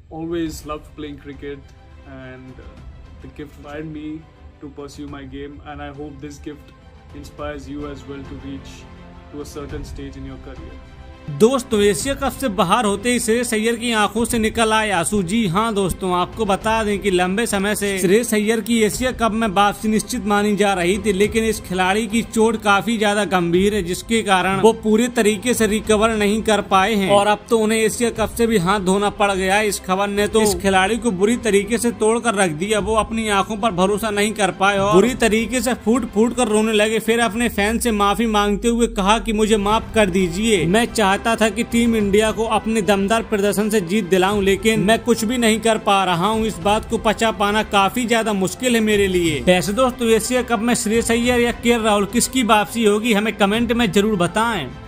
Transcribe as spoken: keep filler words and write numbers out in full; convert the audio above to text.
always loved playing cricket, and uh, the gift inspired me to pursue my game, and I hope this gift inspires you as well to reach to a certain stage in your career. दोस्तों, Asia Cup से बाहर होते ही श्रेयस अय्यर की आंखों से निकल आए आंसू। जी हां दोस्तों, आपको बता दें कि लंबे समय से श्रेयस अय्यर की एशिया कप में वापसी निश्चित मानी जा रही थी, लेकिन इस खिलाड़ी की चोट काफी ज्यादा गंभीर है, जिसके कारण वो पूरे तरीके से रिकवर नहीं कर पाए हैं और अब तो उन्हें एशिया कप से भी हाथ धोना पड़ गया। इस खबर ने तो इस खिलाड़ी को बुरी तरीके से तोड़ कर रख दिया। वो अपनी आंखों पर भरोसा नहीं कर पाए और बुरी तरीके से फूट फूट कर रोने लगे। फिर अपने फैन से माफी मांगते हुए कहा कि मुझे माफ कर दीजिए, मैं चाहता था कि टीम इंडिया को अपने दमदार प्रदर्शन से जीत दिलाऊं, लेकिन मैं कुछ भी नहीं कर पा रहा हूं। इस बात को पचा पाना काफी ज्यादा मुश्किल है मेरे लिए। वैसे दोस्तों, एशिया कप में श्रेयस अय्यर या के एल राहुल किसकी वापसी होगी, हमें कमेंट में जरूर बताएं।